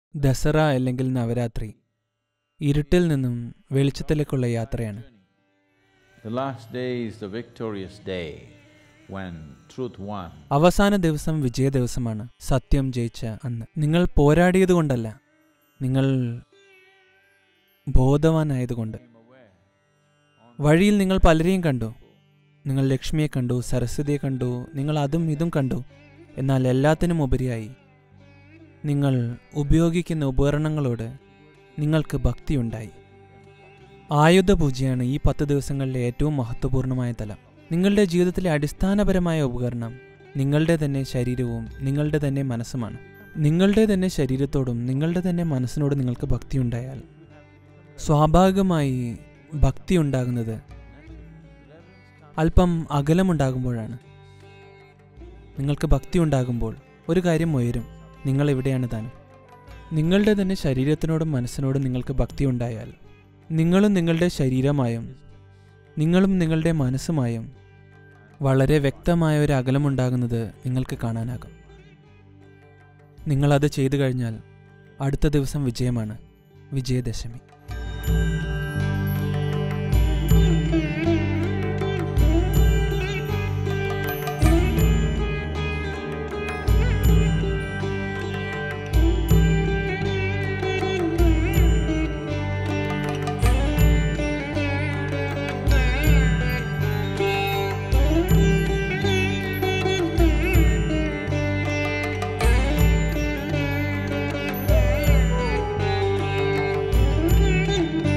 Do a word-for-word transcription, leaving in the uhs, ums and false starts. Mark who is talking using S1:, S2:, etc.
S1: ദസറ അല്ലെങ്കിൽ നവരാത്രി ഇരുട്ടിൽ നിന്നും വെളിച്ചത്തിലേക്കുള്ള യാത്രയാണ്.
S2: The last day is the victorious day when truth won.
S1: അവസാന ദിവസം വിജയ ദിവസമാണ്, സത്യം ജയിച്ച അന്ന്. നിങ്ങൾ പോരാടിയതുകൊണ്ടല്ല, നിങ്ങൾ ബോധവാനായതുകൊണ്ട്. വഴിയിൽ നിങ്ങൾ പലരെയും കണ്ടു. നിങ്ങൾ ലക്ഷ്മിയെ കണ്ടു, സരസ്വതിയെ കണ്ടു, നിങ്ങൾ അതും ഇതും കണ്ടു. എന്നാൽ എല്ലാത്തിനും ഉപരിയായി നിങ്ങൾ ഉപയോഗിക്കുന്ന ഉപകരണങ്ങളോട് നിങ്ങൾക്ക് ഭക്തിയുണ്ടായി. ആയുധപൂജയാണ് ഈ പത്ത് ദിവസങ്ങളിലെ ഏറ്റവും മഹത്വപൂർണമായ തലം. നിങ്ങളുടെ ജീവിതത്തിലെ അടിസ്ഥാനപരമായ ഉപകരണം നിങ്ങളുടെ തന്നെ ശരീരവും നിങ്ങളുടെ തന്നെ മനസ്സുമാണ്. നിങ്ങളുടെ തന്നെ ശരീരത്തോടും നിങ്ങളുടെ തന്നെ മനസ്സിനോടും നിങ്ങൾക്ക് ഭക്തിയുണ്ടായാൽ സ്വാഭാവികമായി ഭക്തി ഉണ്ടാകുന്നത് അല്പം അകലമുണ്ടാകുമ്പോഴാണ്. നിങ്ങൾക്ക് ഭക്തി ഉണ്ടാകുമ്പോൾ ഒരു കാര്യം ഉയരും, നിങ്ങൾ എവിടെയാണ് താനും. നിങ്ങളുടെ തന്നെ ശരീരത്തിനോടും മനസ്സിനോടും നിങ്ങൾക്ക് ഭക്തി ഉണ്ടായാൽ നിങ്ങളും നിങ്ങളുടെ ശരീരമായും നിങ്ങളും നിങ്ങളുടെ മനസ്സുമായും വളരെ വ്യക്തമായ ഒരു അകലമുണ്ടാകുന്നത് നിങ്ങൾക്ക് കാണാനാകും. നിങ്ങളത് ചെയ്തു കഴിഞ്ഞാൽ അടുത്ത ദിവസം വിജയമാണ്, വിജയദശമി.